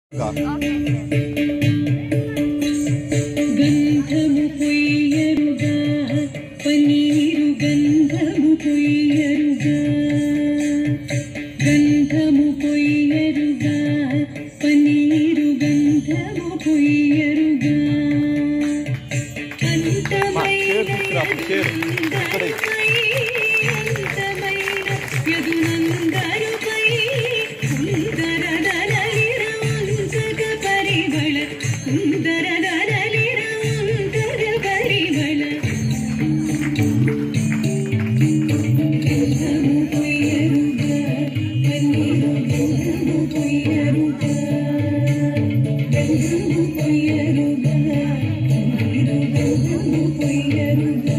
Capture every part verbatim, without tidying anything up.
గంధము పొయ్యరుగా పన్నీరు గంధము పొయ్యరుగా గంధము పొయ్యరుగా పన్నీరు గంధము పొయ్యరుగా అంతమైన యదునందరుపై సుందరదలలిర వంశక పరిమళ సుందరదలలిర వంశక పరిమళ గంధము పొయ్యరుగా పన్నీరు గంధము పొయ్యరుగా గంధము పొయ్యరుగా పన్నీరు గంధము పొయ్యరుగా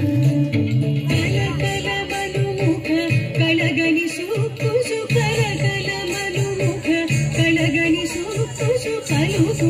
కళగని సూపు కలగల మనుముఖ కళగని సూపు కలుపు